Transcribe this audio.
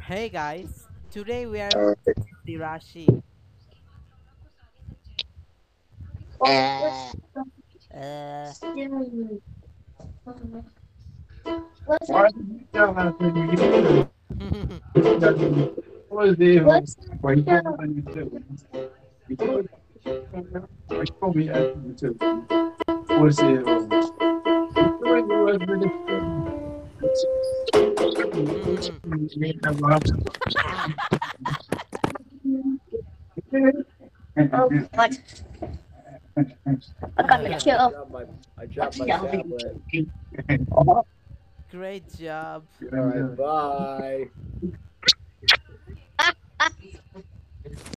Hey guys, today we are Uh, the Rashi. Uh, Why did you tell us when you used to? What is it? Why you told me when you too? You told why you told me after you too? What is it? You told me was with Oh, what? I got the kill. I dropped my tablet. great job. All right, bye.